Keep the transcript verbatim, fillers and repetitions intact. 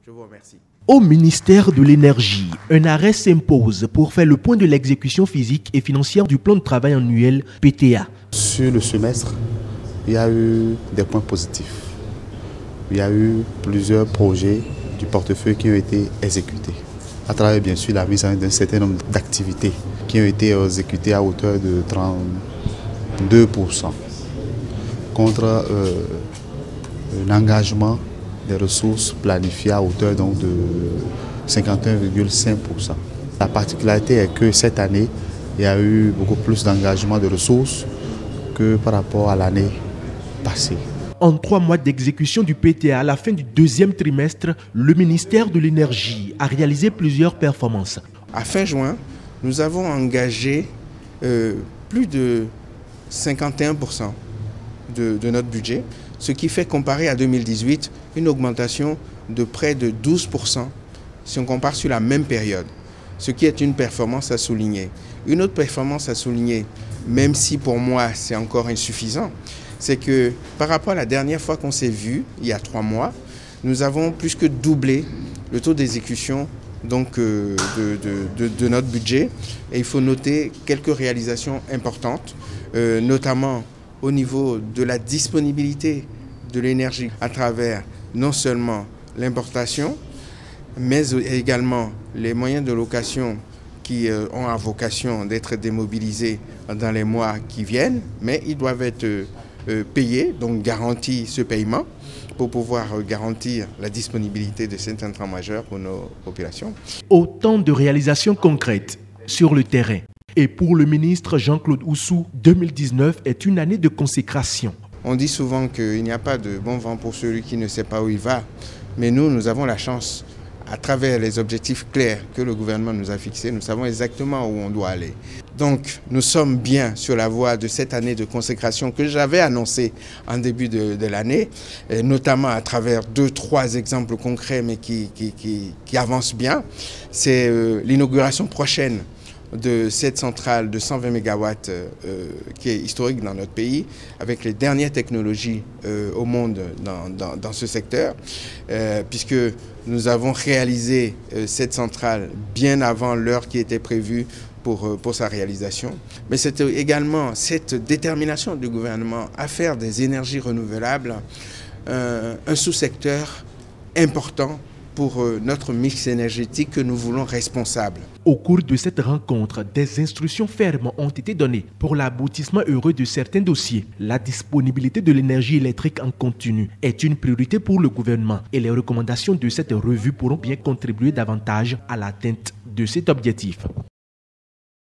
Je vous remercie. Au ministère de l'Énergie, un arrêt s'impose pour faire le point de l'exécution physique et financière du plan de travail annuel P T A. Sur le semestre, il y a eu des points positifs. Il y a eu plusieurs projets du portefeuille qui ont été exécutés, à travers bien sûr la mise en œuvre d'un certain nombre d'activités qui ont été exécutées à hauteur de trente-deux pour cent contre euh, un engagement des ressources planifiées à hauteur donc de cinquante et un virgule cinq pour cent. La particularité est que cette année, il y a eu beaucoup plus d'engagement de ressources que par rapport à l'année passée. En trois mois d'exécution du P T A, à la fin du deuxième trimestre, le ministère de l'Énergie a réalisé plusieurs performances. À fin juin, nous avons engagé euh, plus de cinquante et un pour cent de, de notre budget, ce qui fait, comparé à deux mille dix-huit, une augmentation de près de douze pour cent si on compare sur la même période, ce qui est une performance à souligner. Une autre performance à souligner, même si pour moi c'est encore insuffisant, c'est que par rapport à la dernière fois qu'on s'est vu, il y a trois mois, nous avons plus que doublé le taux d'exécution donc, euh, de, de, de, de notre budget. Et il faut noter quelques réalisations importantes, euh, notamment au niveau de la disponibilité de l'énergie à travers non seulement l'importation, mais également les moyens de location qui euh, ont à vocation d'être démobilisés dans les mois qui viennent, mais ils doivent être euh, Euh, payer, donc garantir ce paiement pour pouvoir euh, garantir la disponibilité de cet intrant majeur pour nos populations. Autant de réalisations concrètes sur le terrain. Et pour le ministre Jean-Claude Oussou, deux mille dix-neuf est une année de consécration. On dit souvent qu'il n'y a pas de bon vent pour celui qui ne sait pas où il va, mais nous, nous avons la chance, à travers les objectifs clairs que le gouvernement nous a fixés, nous savons exactement où on doit aller. Donc, nous sommes bien sur la voie de cette année de consécration que j'avais annoncée en début de, de l'année, notamment à travers deux, trois exemples concrets, mais qui, qui, qui, qui avancent bien. C'est euh, l'inauguration prochaine de cette centrale de cent vingt mégawatts euh, qui est historique dans notre pays, avec les dernières technologies euh, au monde dans, dans, dans ce secteur, euh, puisque nous avons réalisé euh, cette centrale bien avant l'heure qui était prévue pour, euh, pour sa réalisation. Mais c'est également cette détermination du gouvernement à faire des énergies renouvelables euh, un sous-secteur important pour notre mix énergétique que nous voulons responsable. Au cours de cette rencontre, des instructions fermes ont été données pour l'aboutissement heureux de certains dossiers. La disponibilité de l'énergie électrique en continu est une priorité pour le gouvernement et les recommandations de cette revue pourront bien contribuer davantage à l'atteinte de cet objectif.